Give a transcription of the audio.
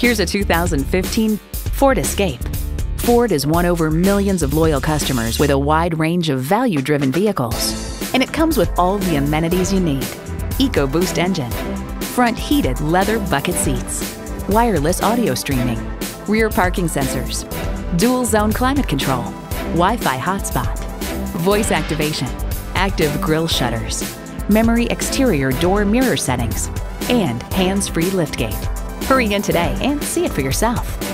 Here's a 2015 Ford Escape. Ford has won over millions of loyal customers with a wide range of value-driven vehicles. And it comes with all the amenities you need. EcoBoost engine, front heated leather bucket seats, wireless audio streaming, rear parking sensors, dual zone climate control, Wi-Fi hotspot, voice activation, active grille shutters, memory exterior door mirror settings, and hands-free liftgate. Hurry in today and see it for yourself.